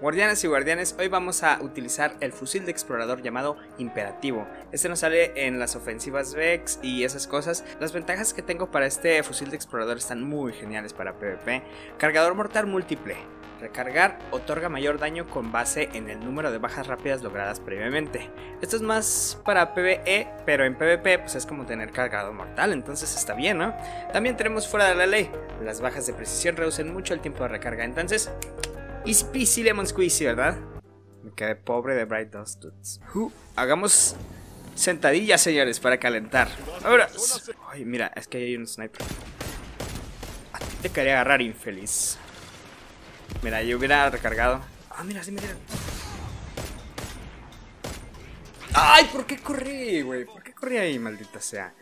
Guardianes y guardianes, hoy vamos a utilizar el fusil de explorador llamado Imperativo. Este nos sale en las ofensivas Vex y esas cosas. Las ventajas que tengo para este fusil de explorador están muy geniales para PvP. Cargador mortal múltiple. Recargar otorga mayor daño con base en el número de bajas rápidas logradas previamente. Esto es más para PvE, pero en PvP pues es como tener cargador mortal, entonces está bien, ¿no? También tenemos fuera de la ley. Las bajas de precisión reducen mucho el tiempo de recarga, entonces easy peasy lemon squeezy, ¿verdad? Me quedé pobre de Bright Dust Dudes. Hagamos sentadillas, señores, para calentar. Ahora. Ay, mira, es que hay un sniper. A ti te quería agarrar, infeliz. Mira, yo hubiera recargado. Ah, mira, sí me dieron. Ay, ¿por qué corrí, güey? ¿Por qué corrí ahí, maldita sea?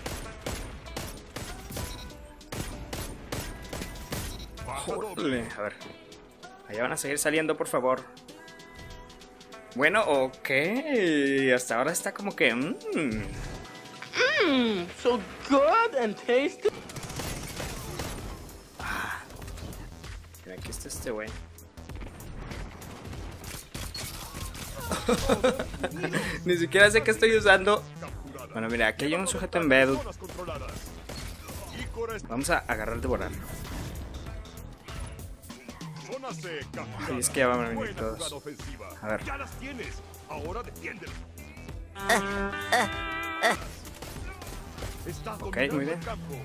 Jole, a ver. Allá van a seguir saliendo, por favor. Bueno, ok. Hasta ahora está como que... So good and tasty. Mira, aquí está este güey. Ni siquiera sé qué estoy usando. Bueno, mira, aquí hay un sujeto en bed. Vamos a agarrar el devorar. Ay, es que ya van a venir todos. A ver. Ok, muy bien.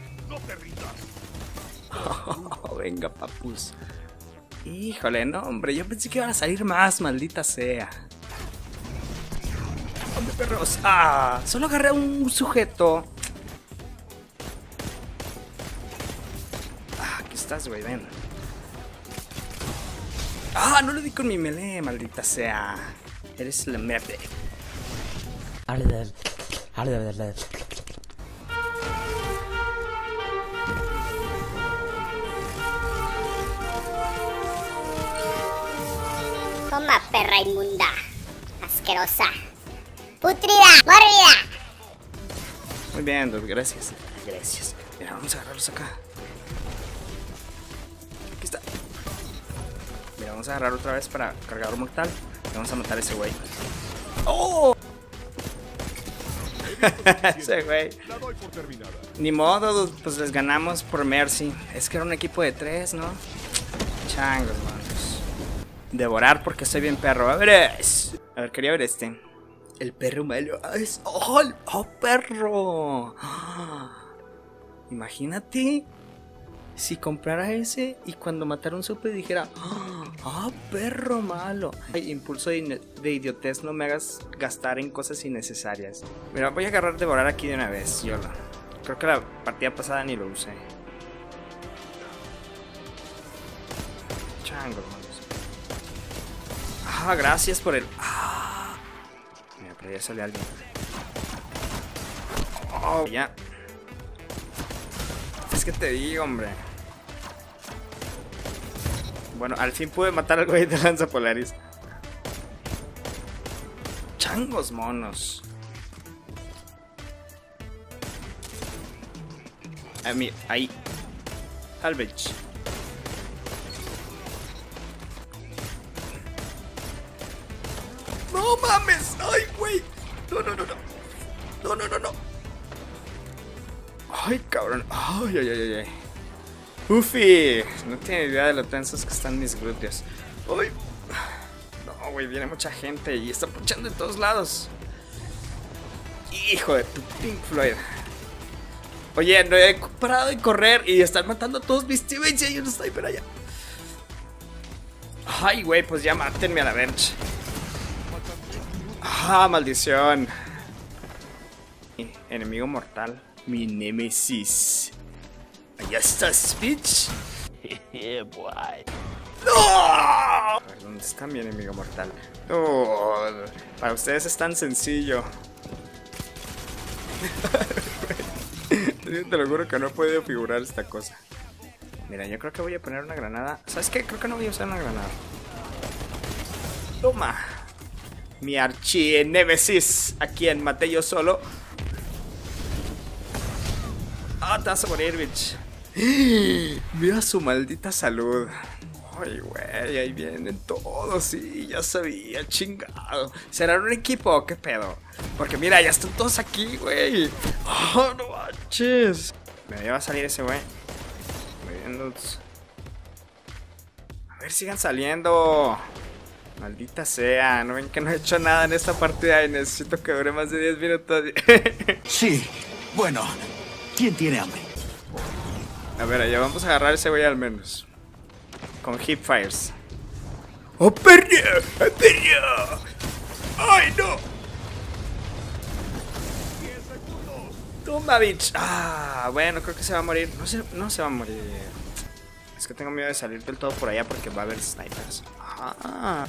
Venga, papus. Híjole, no, hombre. Yo pensé que iban a salir más, maldita sea. ¡Hombre, perros! ¡Ah! Solo agarré a un sujeto. Ah, aquí estás, güey, ven. ¡Ah! No le di con mi melee, maldita sea. Eres la mierda. Toma, perra inmunda, asquerosa, putrida, mórbida. Muy bien, dude, gracias. Gracias. Mira, vamos a agarrarlos acá. Aquí está. Mira, vamos a agarrar otra vez para cargador mortal. Y vamos a matar a ese güey. ¡Oh! Ese güey. Ni modo, dude, pues les ganamos por Mercy. Es que era un equipo de 3, ¿no? Changos, manos. Devorar porque soy bien perro. A ver, quería ver este. El perro malo. ¡Oh, perro! Imagínate si comprara ese y cuando matara un super dijera: ¡ah, perro malo! Ay, impulso de idiotez, no me hagas gastar en cosas innecesarias. Mira, voy a agarrar devorar aquí de una vez. Yo creo que la partida pasada ni lo usé. Chango, manos. Ah, gracias por el... Ah. Mira, pero ya sale alguien. Oh, ya. Es que te digo, hombre. Bueno, al fin pude matar al güey de Lanza Polaris. Changos monos. A mí, ahí. Salvage. ¡No mames! ¡Ay, güey! No. ¡Ay, cabrón! ¡Ay! ¡Ufi! No tiene idea de lo tensos que están mis glúteos. ¡Ay! No, güey, viene mucha gente y está puchando en todos lados. ¡Hijo de tu Pink Floyd! Oye, no he parado de correr y están matando a todos mis teammates y hay un sniper allá. ¡Ay, güey! Pues ya mátenme a la bench. ¡Ah, maldición! Enemigo mortal. Mi némesis. Allá estás, bitch. Yeah, boy. ¡No! A ver, ¿dónde está mi enemigo mortal? Oh, para ustedes es tan sencillo. Te lo juro que no he podido figurar esta cosa. Mira, yo creo que voy a poner una granada. ¿Sabes qué? Creo que no voy a usar una granada. Toma. Mi archinémesis, a quien maté yo solo. Ah, te vas a morir, bitch. Mira su maldita salud. Ay, güey, ahí vienen todos, sí, ya sabía, chingado. ¿Será un equipo o qué pedo? Porque mira, ya están todos aquí, güey. Oh, no manches. Me va a salir ese güey. Muy bien, dudes. A ver, sigan saliendo. Maldita sea, ¿no ven que no he hecho nada en esta partida y necesito que dure más de 10 minutos? Sí, bueno, ¿quién tiene hambre? A ver, ya vamos a agarrar a ese güey al menos. Con hipfires. ¡Oh, perro! ¡Oh, perro! ¡Ay, no! Toma, bitch. Ah, bueno, creo que se va a morir. No se va a morir. Es que tengo miedo de salir del todo por allá porque va a haber snipers. Ah.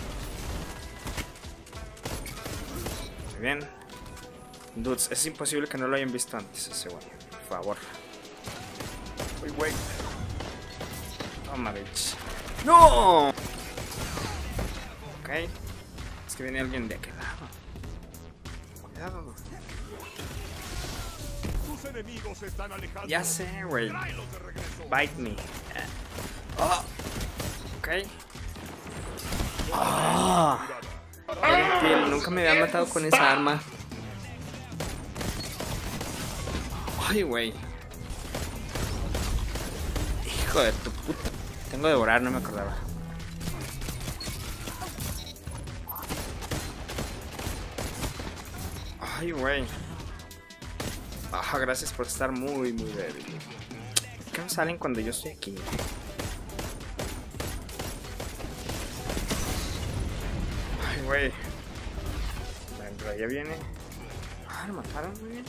Muy bien. Dudes, es imposible que no lo hayan visto antes ese güey. Por favor. Uy, güey. Toma, bitch. ¡No! Ok. Es que viene alguien de aquel lado. Cuidado. Tus enemigos se están alejando. Ya sé, güey. Tráelos de regreso. Bite me. Oh. Ok. Ah. Gentil, nunca me había matado con esa arma. Ay, güey. Hijo de tu puta. Tengo que devorar, no me acordaba. Ay, güey. Ah, gracias por estar muy, muy débil. ¿Qué me salen cuando yo estoy aquí? Ay, güey. Bueno, ya viene. Ah, lo mataron, muy bien.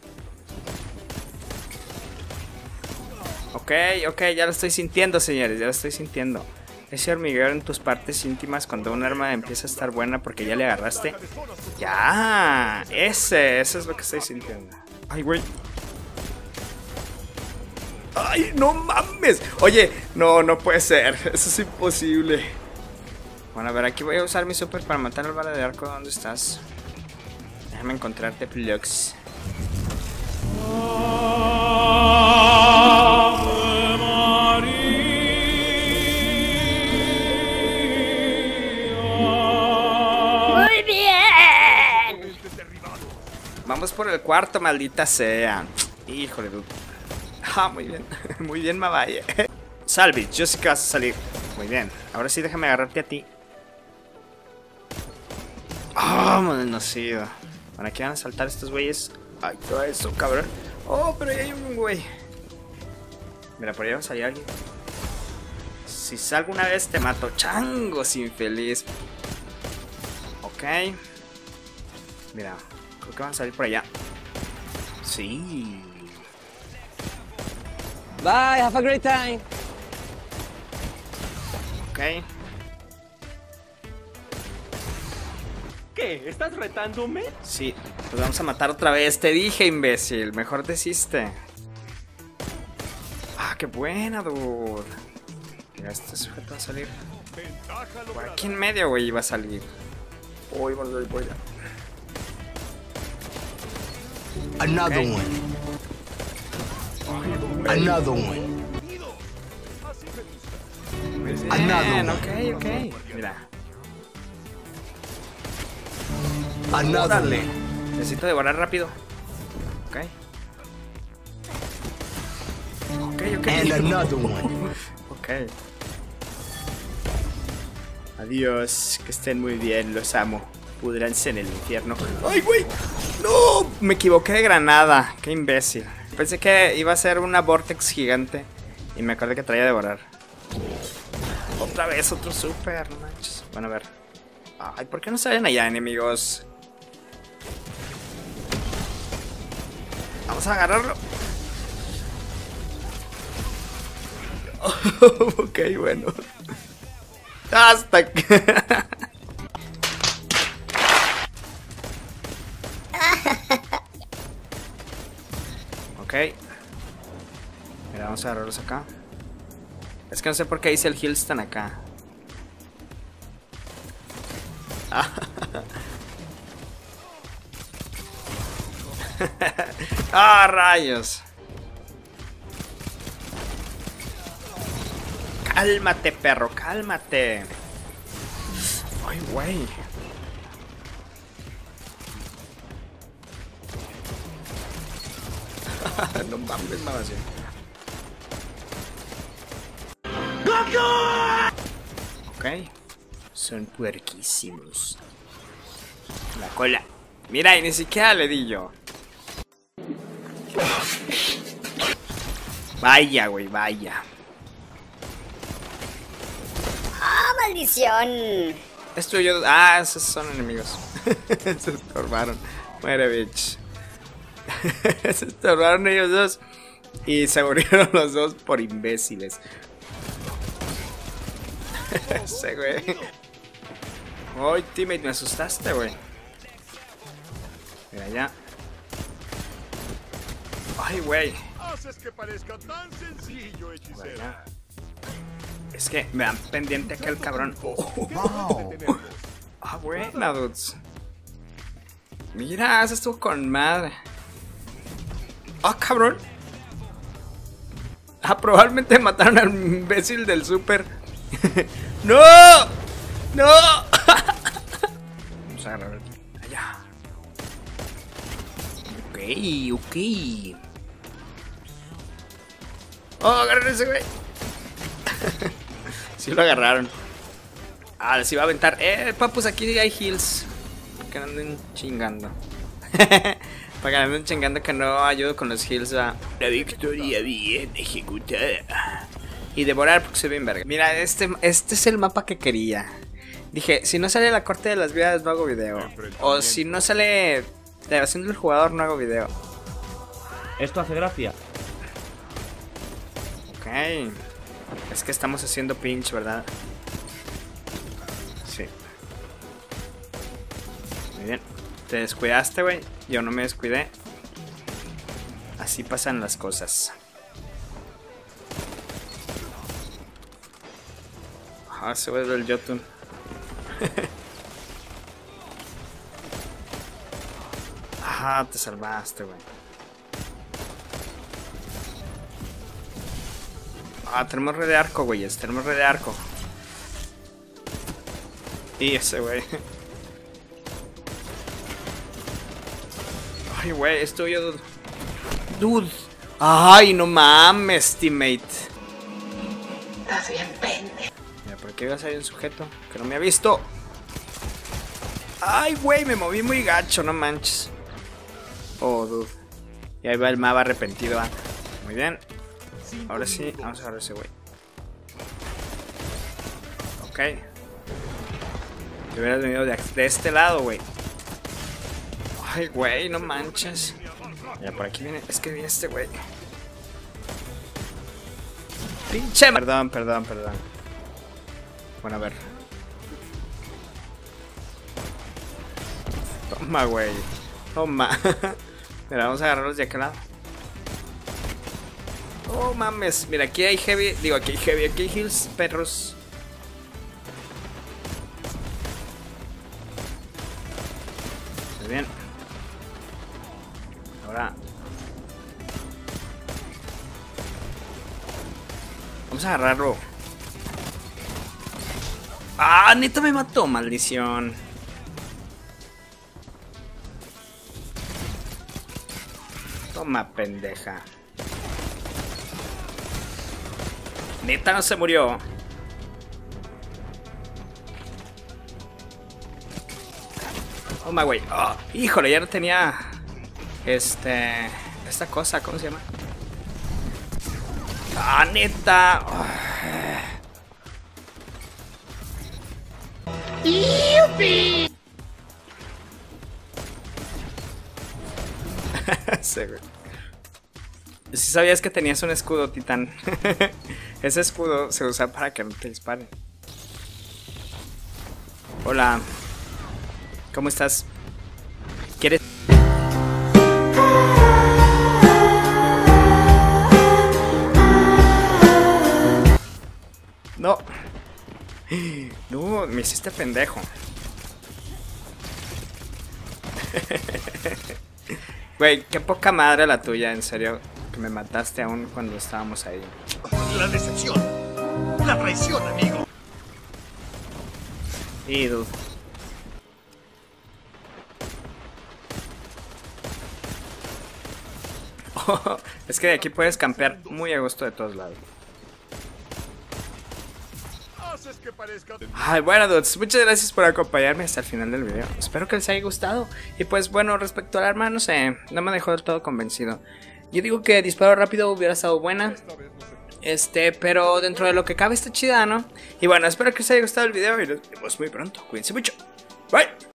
Ok, ya lo estoy sintiendo, señores, ya lo estoy sintiendo. Ese hormigueo en tus partes íntimas cuando un arma empieza a estar buena porque ya le agarraste. Ya, eso es lo que estoy sintiendo. Ay, güey. Ay, no mames. Oye, no puede ser, eso es imposible. Bueno, a ver, aquí voy a usar mi super para matar al bala de arco. ¿Dónde estás? Déjame encontrarte, Plux. Muy bien. Vamos por el cuarto, maldita sea. Híjole, dude. Ah, muy bien. Muy bien, Mavalle. Salvage, yo sé que vas a salir. Muy bien. Ahora sí, déjame agarrarte a ti. Ah, malnacido. Bueno, aquí van a saltar estos güeyes. Ay, todo eso, cabrón. Oh, pero ahí hay un güey. Mira, por ahí va a salir alguien. Si salgo una vez te mato. Changos infeliz. Ok. Mira, creo que van a salir por allá. Sí. Bye, have a great time. Ok. ¿Qué? ¿Estás retándome? Sí, pues vamos a matar otra vez. Te dije, imbécil. Mejor desiste. Ah, qué buena, dude. Mira, este sujeto va a salir. Ventaja Por lograda. aquí en medio, güey, iba a salir. Uy, voy allá. Another Ok. one. Another one. Muy bien, Another ok. Mira. Another Órale. one. Necesito devorar rápido. Ok. Ok. And another one. Ok. Adiós, que estén muy bien, los amo. Pudranse en el infierno. ¡Ay, güey! ¡No! Me equivoqué de granada. ¡Qué imbécil! Pensé que iba a ser una vortex gigante. Y me acordé que traía a devorar. Otra vez, otro super, no manches. Bueno, a ver. Ay, ¿por qué no salen allá, enemigos? Vamos a agarrarlo. Ok, bueno. Hasta que... Ok. Mira, vamos a agarrarlos acá. Es que no sé por qué dice el heal están acá. ¡Ah, rayos! Cálmate, perro, cálmate. Ay, güey. No mames, mamacita. Ok. Son puerquísimos. La cola. Mira, y ni siquiera le di yo. Vaya, güey, vaya. ¡Ah, maldición! Esto yo... Ah, esos son enemigos. Se estorbaron. Muere, bitch. Se estorbaron ellos dos. Y se murieron los dos por imbéciles. Ese güey. Ay, teammate, me asustaste, güey. Mira ya. Ay, güey. Haces que parezca tan sencillo, hechicera. Es que me dan pendiente aquel cabrón. Ah, buena, dudes. Mira, eso estuvo con madre. Ah, cabrón. Ah, probablemente mataron al imbécil del super. ¡No! ¡No! Vamos a agarrar aquí. Allá. Ok. Oh, agarren ese güey. Sí lo agarraron. Ah, les iba a aventar. Papus, aquí hay heals. Para que no anden chingando. Para que no anden chingando que no ayudo con los heals. La victoria bien ejecutada. Y devorar porque soy bien verga. Mira, este es el mapa que quería. Dije, si no sale la corte de las vidas no hago video. O si no sale la evasión del jugador no hago video. ¿Esto hace gracia? Ok. Es que estamos haciendo pinch, ¿verdad? Sí. Muy bien. Te descuidaste, güey. Yo no me descuidé. Así pasan las cosas. Ah, se vuelve el Jotun. Ah, te salvaste, güey. Ah, tenemos red de arco, güeyes. Tenemos red de arco. Y ese, güey. Ay, güey, esto yo... Dude. Ay, no mames, teammate. Estás bien pendejo. Mira, por aquí iba a salir un sujeto que no me ha visto. Ay, güey, me moví muy gacho, no manches. Oh, dude. Y ahí va el mapa arrepentido. Muy bien. Ahora sí, vamos a agarrar ese güey. Ok. Te hubieras venido de este lado, güey. Ay, güey, no manches. Ya por aquí viene. Es que viene este güey. Pinche. Perdón. Bueno, a ver. Toma, güey. Toma. Mira, vamos a agarrarlos de aquel lado. Oh, mames. Mira, aquí hay heavy. Digo, aquí hay heavy. Aquí hay heals, perros. Muy bien. Ahora. Vamos a agarrarlo. Ah, neta me mató, maldición. Toma, pendeja. Neta no se murió. Oh my güey. Oh, híjole, ya no tenía. Esta cosa, ¿cómo se llama? Ah, neta. Oh. Sí, güey. Si sabías que tenías un escudo, titán. Ese escudo se usa para que no te disparen. Hola. ¿Cómo estás? ¿Quieres? No. No, me hiciste pendejo. Güey, qué poca madre la tuya, en serio. Que me mataste aún cuando estábamos ahí. La decepción. La traición, amigo. Y dude. Es que de aquí puedes campear muy a gusto de todos lados. Haces que parezca... Ay, bueno, dudes, muchas gracias por acompañarme hasta el final del video. Espero que les haya gustado. Y pues bueno, respecto al arma, no sé, no me dejó del todo convencido. Yo digo que disparo rápido hubiera estado buena. Pero dentro de lo que cabe está chida, ¿no? Y bueno, espero que les haya gustado el video y nos vemos muy pronto. Cuídense mucho. Bye.